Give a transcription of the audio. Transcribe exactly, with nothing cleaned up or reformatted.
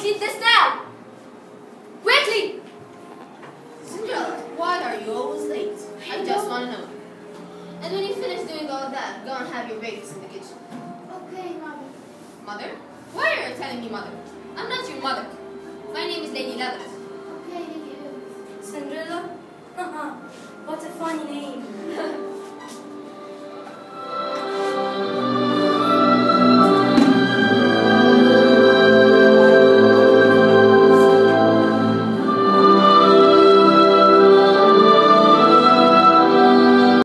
eat this now! Quickly! Cinderella, why are you always late? I just want to know. And when you finish doing all of that, go and have your breakfast in the kitchen. Okay, Mother. Mother? Why are you telling me mother? I'm not your mother. My name is Lady Leathers. Okay, Lady Leathers. Cinderella? Haha, what a funny name.